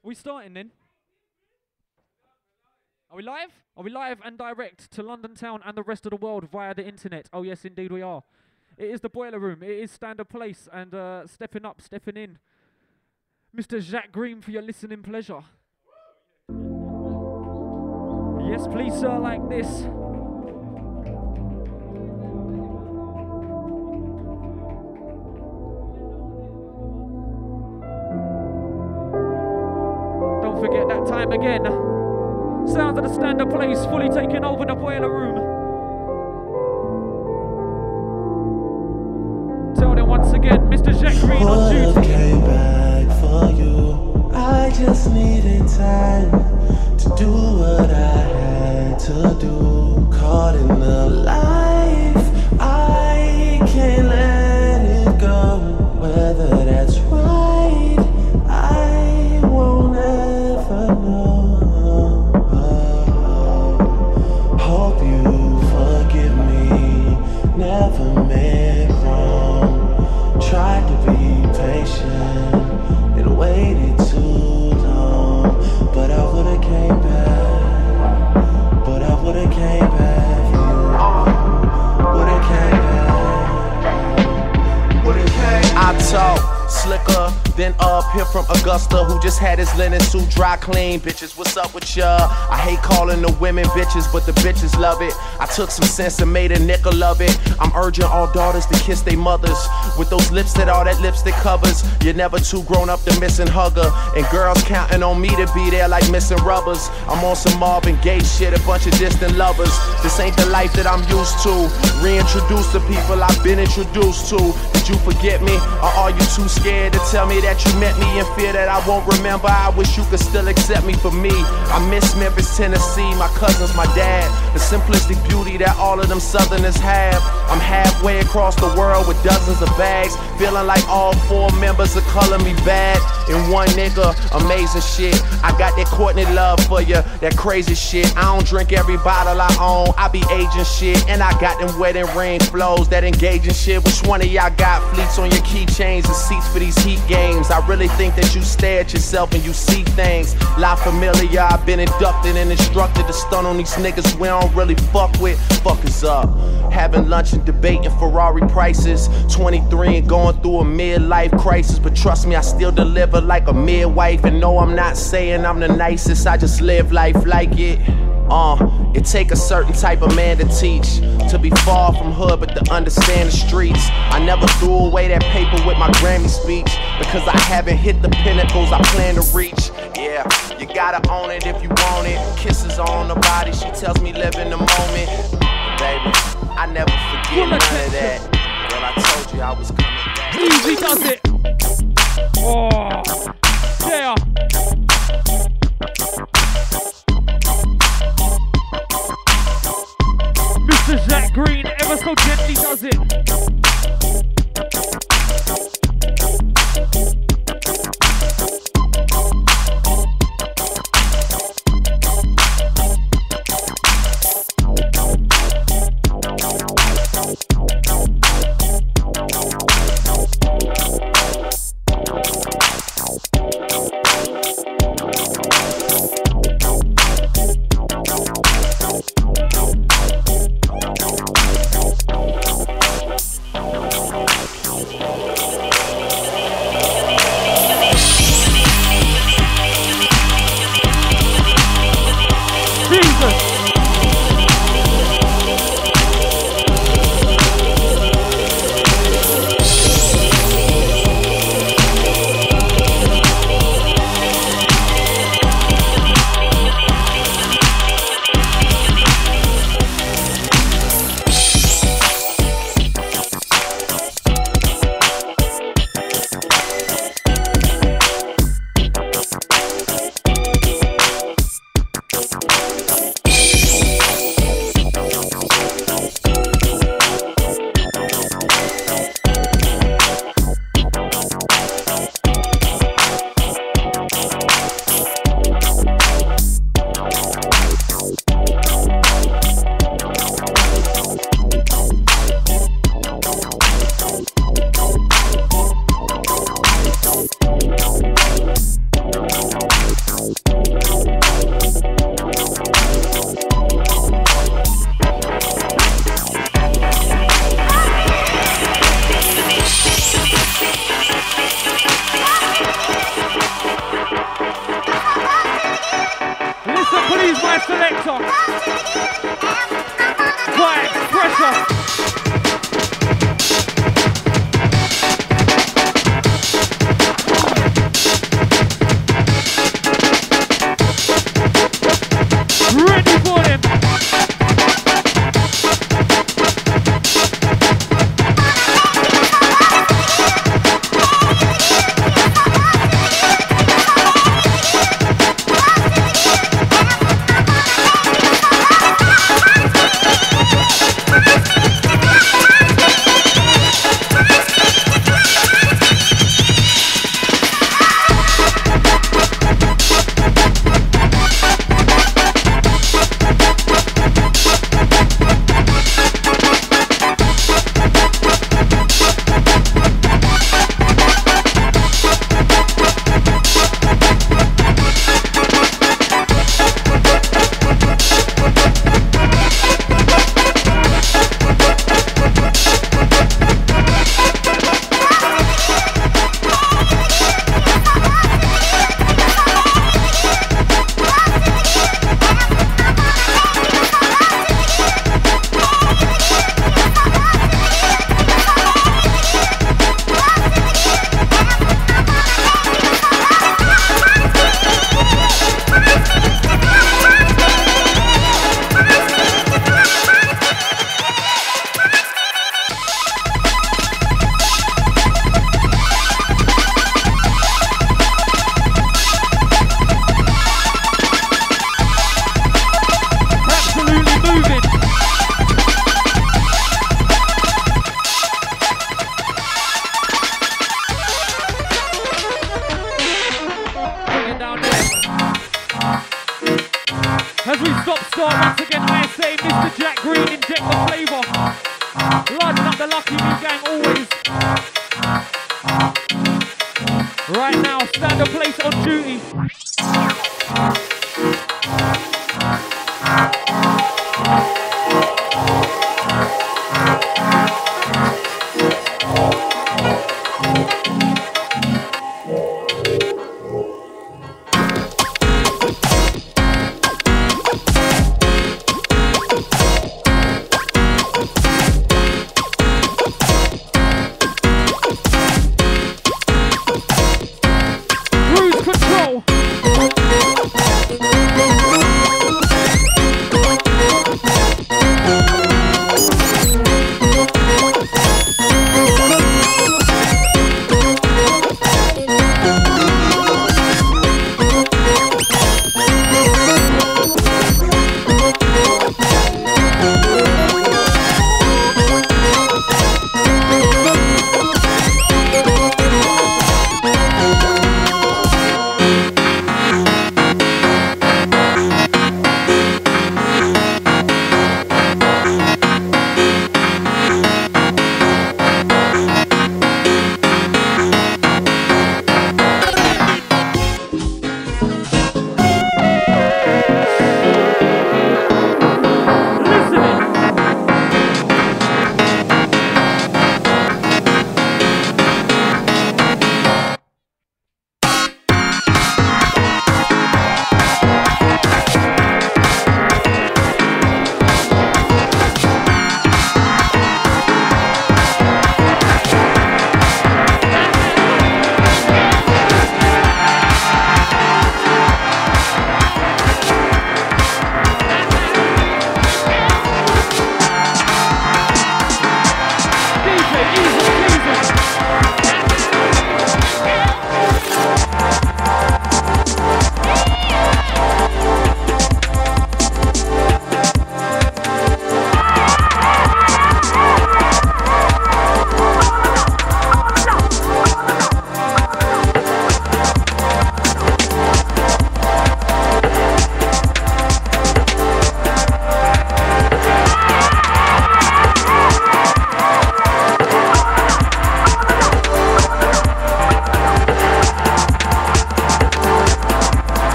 Are we starting then? Are we live? Are we live and direct to London town and the rest of the world via the internet? Oh yes, indeed we are. It is the Boiler Room. It is Standard Place, and stepping up, stepping in, Mr. Jacques Green for your listening pleasure. Yes, please, sir, like this. Don't forget that time again. Sounds of the Standard Place fully taking over the Boiler Room. Tell them once again, Mr. Jacques Green on duty. Came back for you. I just needed time to do what I had to do. Caught in the life, I can't let it go. Whether that's right, I won't ever know. Hope you forgive me, never meant wrong. Tried to be patient and waited too long, but I would've came back, but I would've came back for you. Would've came back, would've came back. I talk slicker than up here from Augusta, who just had his linen suit dry clean. Bitches, what's up with ya? I hate calling the women bitches, but the bitches love it. I took some sense and made a nickel of it. I'm urging all daughters to kiss their mothers with those lips that all that lipstick covers. You're never too grown up to miss and hugger, and girls counting on me to be there like missing rubbers. I'm on some Marvin Gaye shit, a bunch of distant lovers. This ain't the life that I'm used to. Reintroduce the people I've been introduced to. Did you forget me, or are you too scared to tell me that you met me in fear that I won't remember? I wish you could still accept me for me. I miss Memphis, Tennessee, my cousins, my dad. The simplistic beauty that all of them Southerners have. I'm halfway across the world with dozens of bags, feeling like all 4 members are calling me bad. And one nigga, amazing shit. I got that Courtney love for you, that crazy shit. I don't drink every bottle I own, I be aging shit. And I got them wedding ring flows, that engaging shit. Which one of y'all got fleets on your keychains and seats for these heat games? I really think that you stare at yourself and you see things. La Familia, I've been inducted and instructed to stun on these niggas we don't really fuck with. Fuckers up, having lunch and debating Ferrari prices. 23 and going through a midlife crisis, but trust me, I still deliver like a midwife. And no, I'm not saying I'm the nicest, I just live life like it. It take a certain type of man to teach, to be far from hood but to understand the streets. I never threw away that paper with my Grammy speech, because I haven't hit the pinnacles I plan to reach. Yeah, you gotta own it if you want it. Kisses on the body, she tells me live in the moment. Baby, I never forget none of that. Girl, I told you I was coming back. Easy does it. Oh, yeah. Mr. Jacques Green ever so gently does it. selector. Vibes, pressure. Ready for him. As we start once again, I say Mr. Jack Green, inject the flavour. Lighten up the Lucky Me gang always. Right now, stand a place on duty.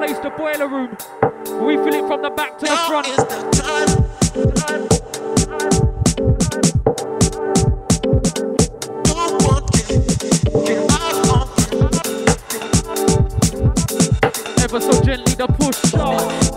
place, the boiler room. We fill it from the back to the front. Ever so gently the push off.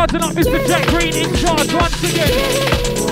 Buzzing up Mr. Jack Green in charge once again.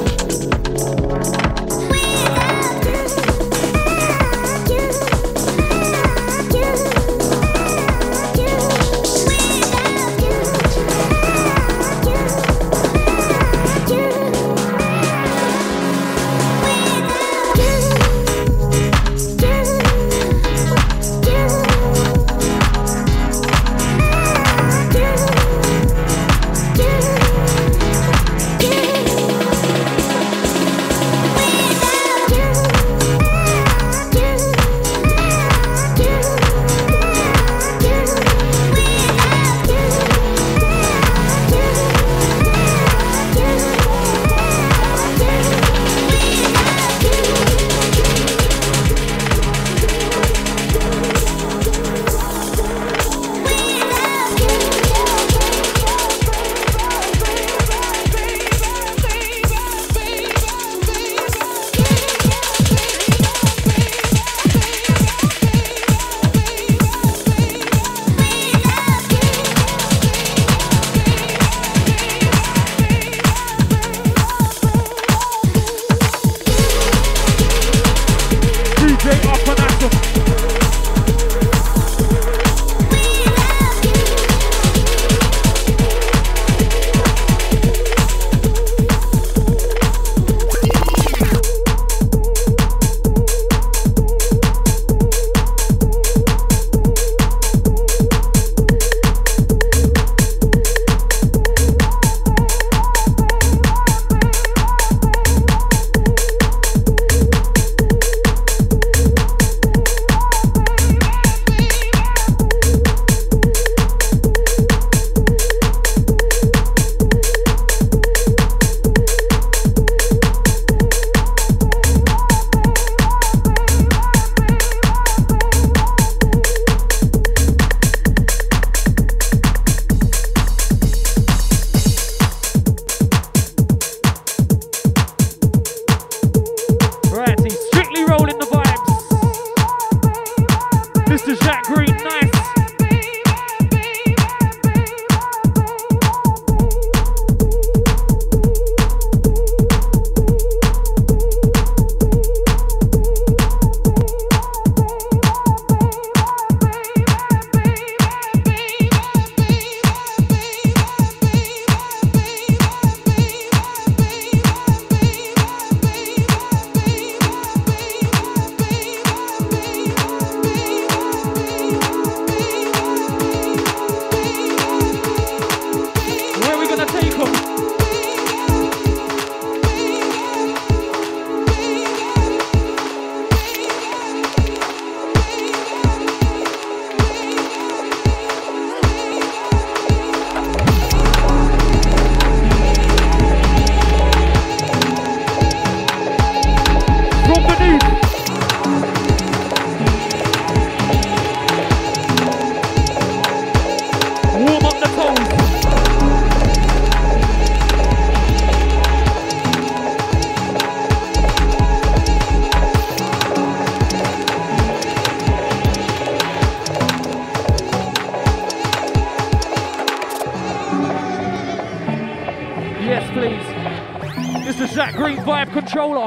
Jack Green Vibe Controller.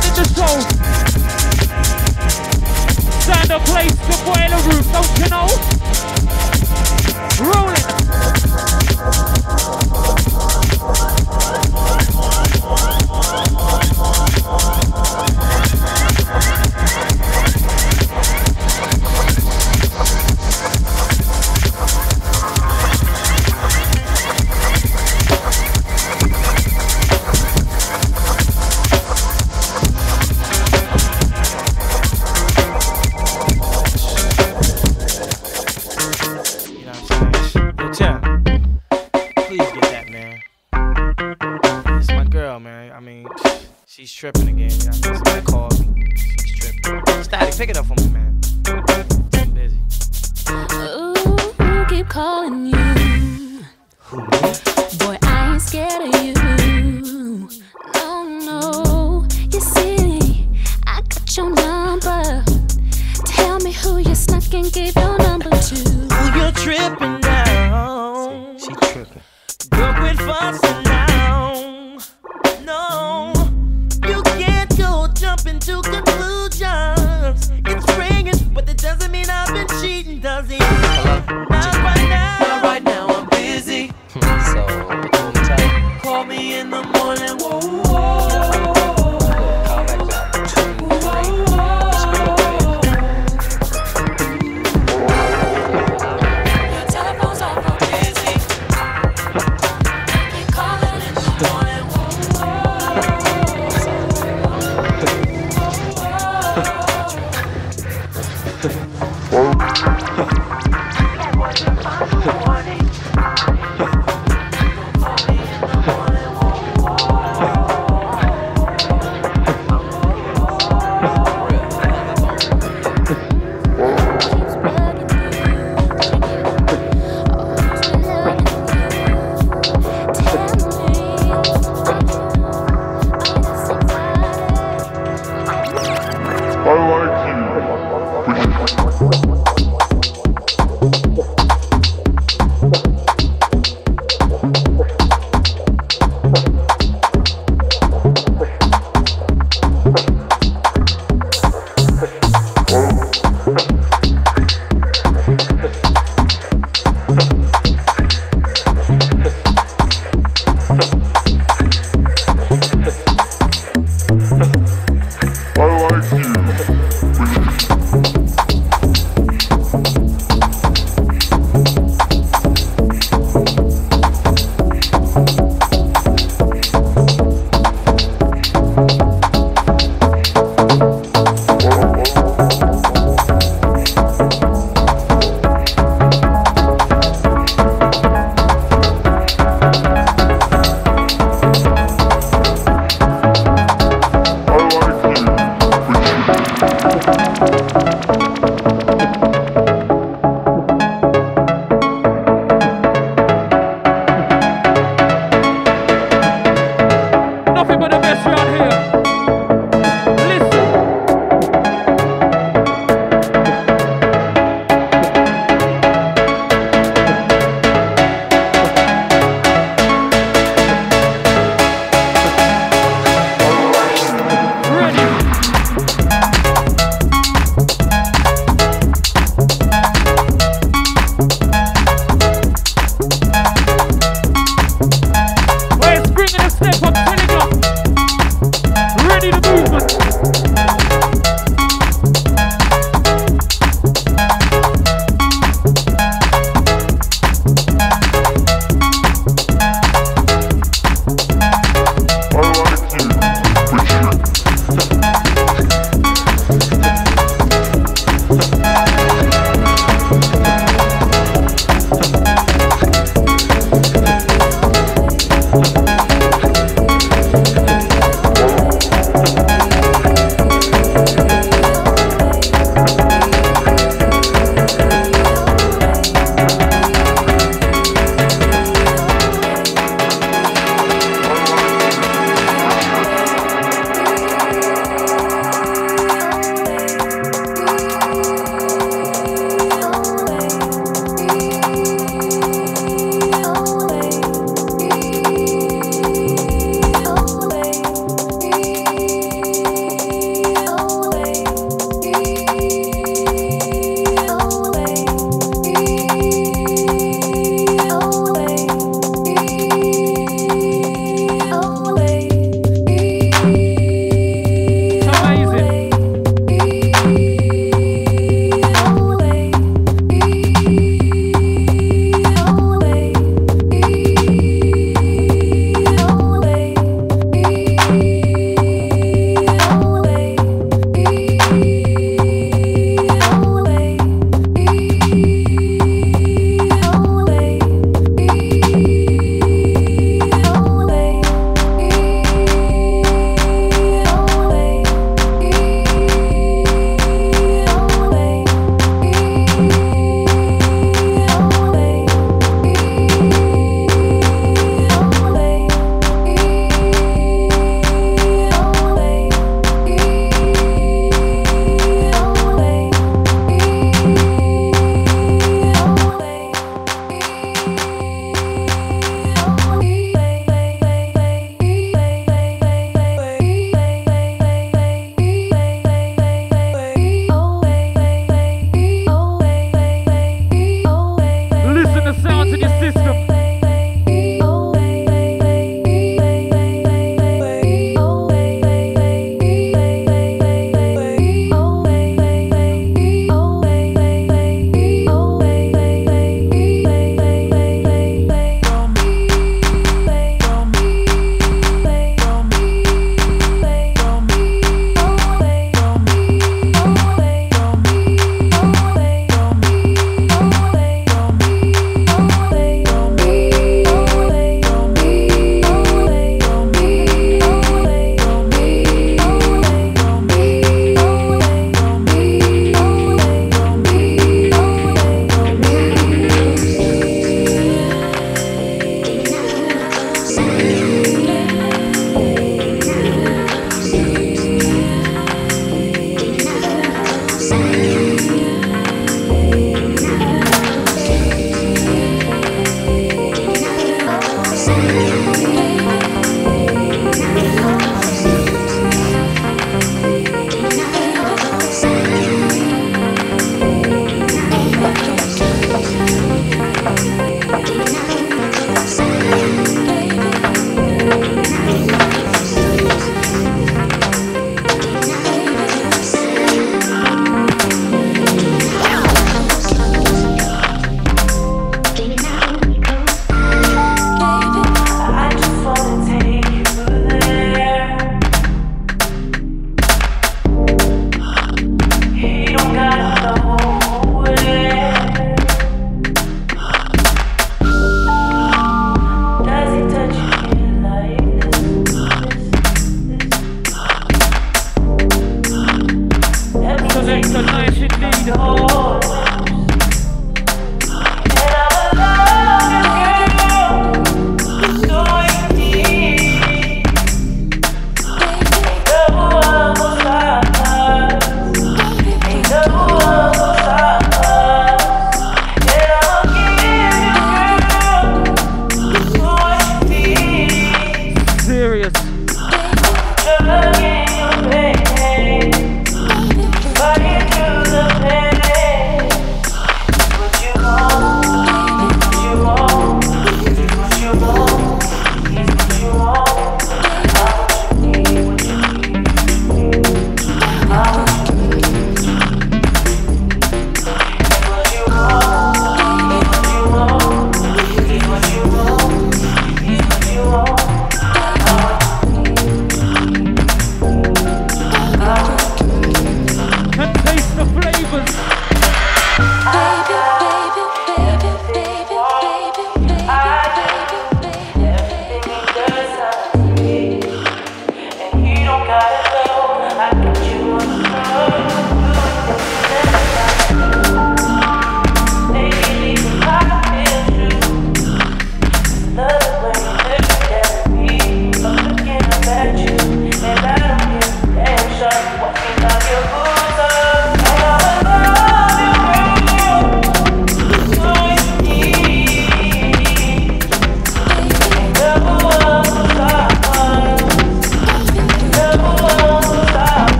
in the soul. Standard place, the boiler room, don't you know? Rolling. She's tripping again. Somebody called me. She's tripping. Static, pick it up for me, man. I'm busy. Ooh, keep calling you. Boy, I ain't scared of you. No, no. You see, I got your number. Tell me who you snuck and gave your number to. Who you tripping now? She tripping. Girl, quit fussing now. No. You can't go jumping to conclusions. It's ringing, but that doesn't mean I've been cheating, does it? Not right now. Not right now, I'm busy. So, call me in the morning. Whoa, whoa. Your telephone's off, I'm busy. Keep calling in the morning.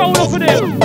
soul off of them.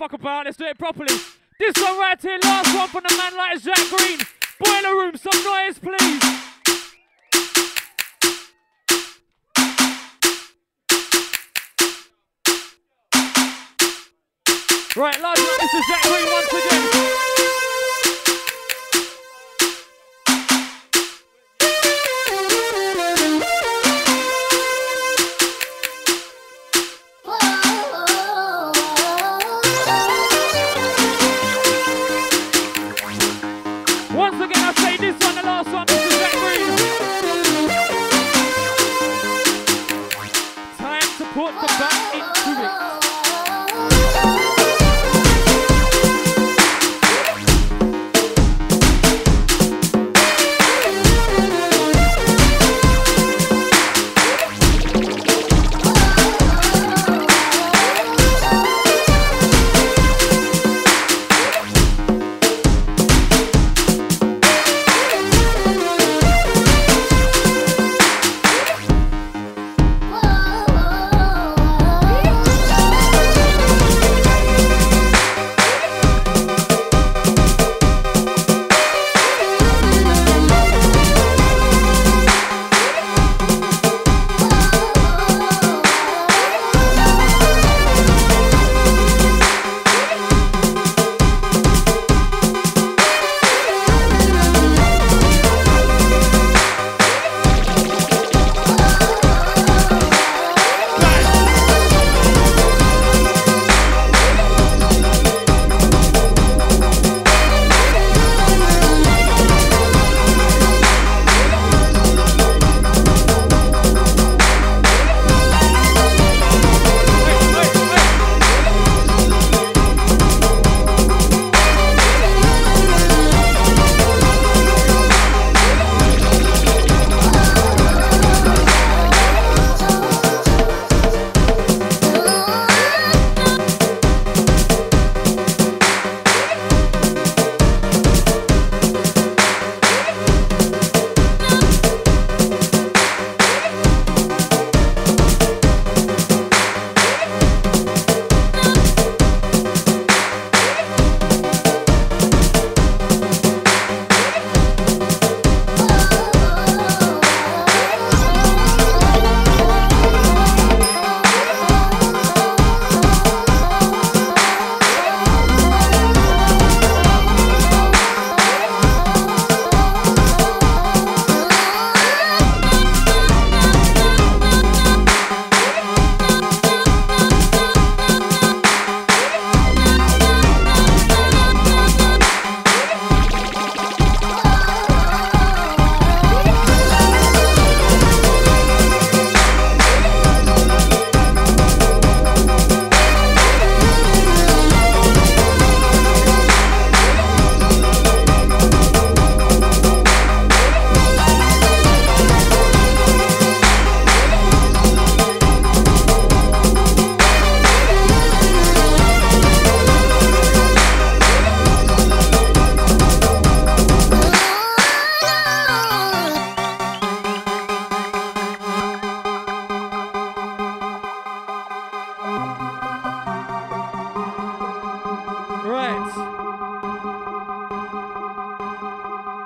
fuck about. Let's do it properly. This one right here, last one from the man like Jack Green. Boiler Room, some noise, please. Right, last one, this is Jack Green once again.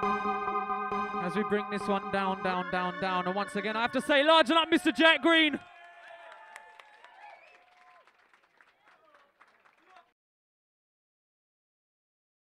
As we bring this one down, down, down, down. And once again, I have to say, large up, Mr. Jack Green.